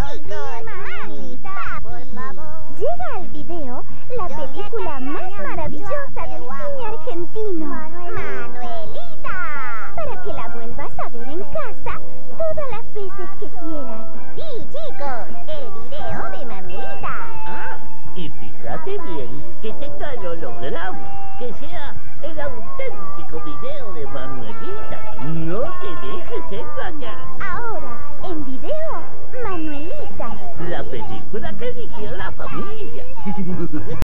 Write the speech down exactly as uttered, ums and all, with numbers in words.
chicos, mamita, por favor. Llega al video la película más maravillosa del cine argentino. Manuelita. Para que la vuelvas a ver en casa todas las veces que quieras. Sí, chicos, el video de Manuelita. Ah, y fíjate bien que tenga el holograma, que sea el auténtico video de Manuelita. No te dejes engañar. Ahora, en video, Manuelita. La película que eligió la familia.